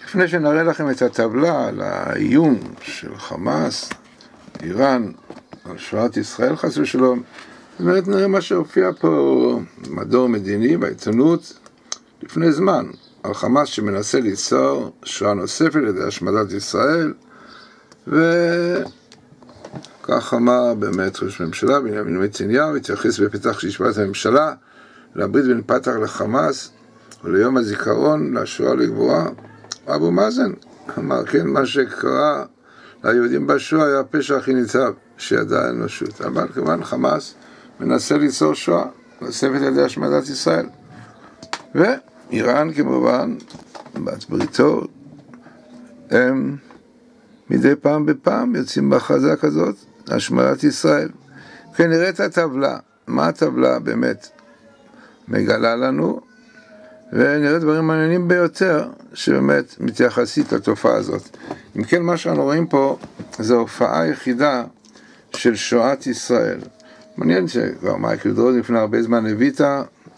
לפני שנראה לכם את הטבלה על האיום של חמאס, איראן, על שואת ישראל חס ושלום, זאת אומרת נראה מה שהופיע פה מדור מדיני בעיתונות לפני זמן, על חמאס שמנסה ליצור שואה נוספת לידי השמדת ישראל, וכך אמר באמת ראש ממשלה בנימין נתניהו, התייחס בפתח ישיבת הממשלה לברית בין פתח לחמאס וליום הזיכרון לשואה לגבורה. אבו מאזן אמר כן, מה שקרה ליהודים בשואה היה הפשע הכי ניצב שידעה האנושות, אבל כמובן חמאס מנסה ליצור שואה נוספת לידי השמדת ישראל, ואיראן כמובן בת בריתו הם מדי פעם בפעם יוצאים בהכרזה כזאת השמדת ישראל. כן, נראה את הטבלה, מה הטבלה באמת מגלה לנו, ונראה דברים מעניינים ביותר שבאמת מתייחסית לתופעה הזאת. אם כן, מה שאנחנו רואים פה זו ההופעה היחידה של שואת ישראל. מעניין שכבר מייקל דרוזן לפני הרבה זמן הביא את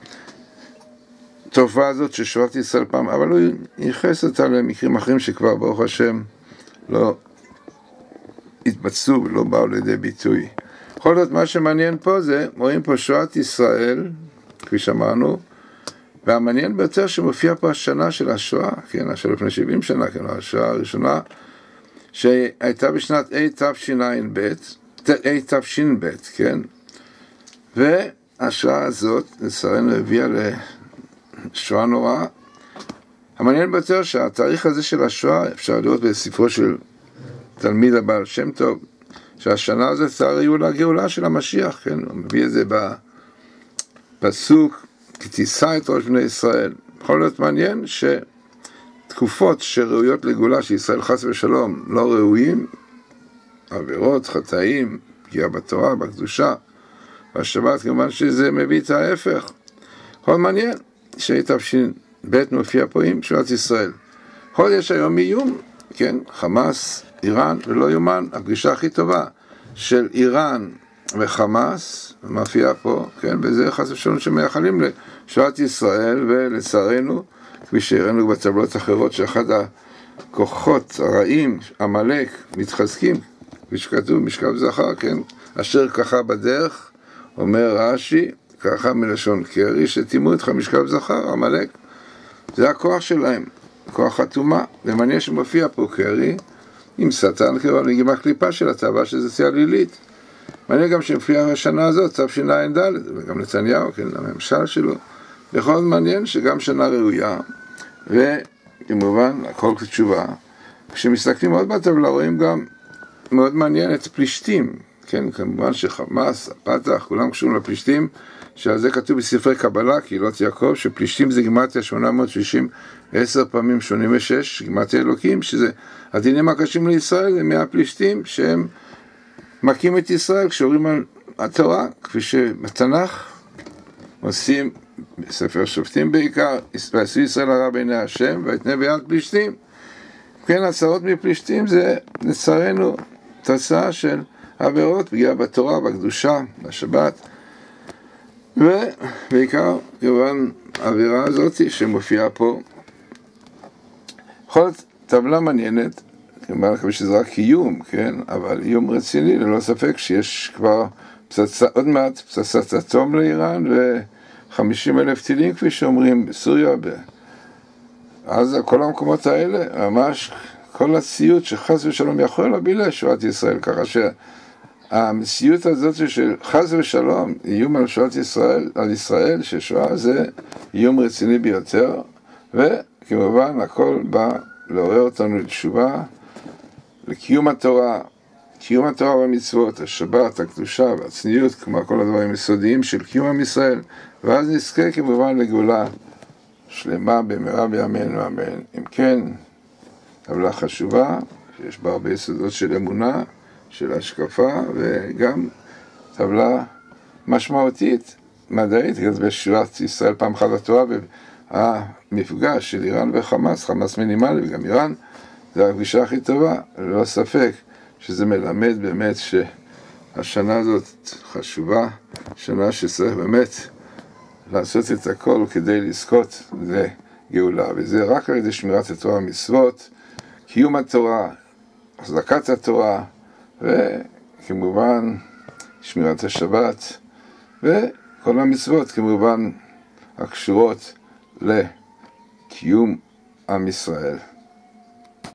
התופעה הזאת של שואת ישראל פעם, אבל הוא ייחס אותה למקרים אחרים שכבר ברוך השם לא התבצעו ולא באו לידי ביטוי. בכל זאת, מה שמעניין פה זה, רואים פה שואת ישראל, כפי שאמרנו, והמעניין ביותר שמופיע פה השנה של השואה, כן, השנה לפני 70 שנה, כן, השואה הראשונה, שהייתה בשנת תש"ב, כן, והשואה הזאת, לצערנו, הביאה לשואה נוראה. המעניין ביותר שהתאריך הזה של השואה, אפשר לראות בספרו של תלמיד הבעל שם טוב, שהשנה הזאת תאריך לגאולה של המשיח, כן, הוא מביא את זה בפסוק, כי תישא את ראש בני ישראל. יכול להיות מעניין שתקופות שראויות לגאולה שישראל חס ושלום לא ראויים, עבירות, חטאים, פגיעה בתורה, בקדושה, והשבת כמובן שזה מביא את ההפך. יכול מעניין שתש"ב מופיע פה עם שואת ישראל. יכול יש היום איום, כן, חמאס, איראן, ולא יומן, הפגישה הכי טובה של איראן וחמאס מופיעה פה, כן, וזה חס ושלום שמייחלים לשואת ישראל, ולצערנו, כפי שהראינו בטבלות אחרות, שאחד הכוחות הרעים, עמלק, מתחזקים, כפי שכתוב, משכב זכר, כן, אשר ככה בדרך, אומר רש"י, ככה מלשון קרי, שתימו איתך משכב זכר, עמלק, זה הכוח שלהם, כוח התאומה, ומעניין שמופיע פה קרי, עם שטן, כאילו, נגימה קליפה של הטבע, שזה צייה לילית. מעניין גם שמופיע השנה הזאת, תשע"ד, וגם נתניהו, כן, הממשל שלו. בכל זאת מעניין שגם שנה ראויה, וכמובן, הכל כתשובה. כשמסתכלים עוד בטבלה, רואים גם מאוד מעניין את הפלישתים, כן, כמובן שחמאס, הפתח, כולם קשורים לפלישתים, שעל זה כתוב בספרי קבלה, קהילות יעקב, שפלישתים זה גימטריה 860, 10 פעמים 86, גימטריה אלוקים, שזה הדינים הקשים לישראל, זה מהפלישתים שהם מכים את ישראל כשאומרים על התורה, כפי שבתנ"ך עושים בספר שופטים בעיקר, ועשו ישראל הרע בעיני השם, ויתנה ביד פלישתים. כן, הצהרות מפלישתים זה לצערנו תוצאה של עבירות, פגיעה בתורה, בקדושה, בשבת, ובעיקר כמובן האווירה הזאת שמופיעה פה. בכל זאת, טבלה מעניינת, כמובן כמובן שזה רק איום, כן? אבל איום רציני, ללא ספק שיש כבר פצצה, עוד מעט פצצת אטום לאיראן, ו50,000 טילים כפי שאומרים בסוריה, אז כל המקומות האלה, ממש כל הציוד שחס ושלום יכול להביא לשואת ישראל, ככה שהמציאות הזאת של חס ושלום, איום על שואת ישראל, על ישראל, ששואה זה איום רציני ביותר, וכמובן הכל בא לעורר אותנו לתשובה, לקיום התורה, קיום התורה והמצוות, השבת, הקדושה והצניעות, כמו כל הדברים היסודיים של קיום עם ישראל, ואז נזכה כמובן לגאולה שלמה במהרה בימינו אמן. אם כן, טבלה חשובה, שיש בה הרבה יסודות של אמונה, של השקפה, וגם טבלה משמעותית, מדעית, בשואת ישראל פעם אחת התורה, והמפגש של איראן וחמאס, חמאס מינימלי וגם איראן, זה הפגישה הכי טובה, ללא ספק שזה מלמד באמת שהשנה הזאת חשובה, שנה שצריך באמת לעשות את הכל כדי לזכות גאולה, וזה רק על ידי שמירת התורה ומצוות, קיום התורה, החזקת התורה, וכמובן שמירת השבת, וכל המצוות כמובן הקשורות לקיום עם ישראל.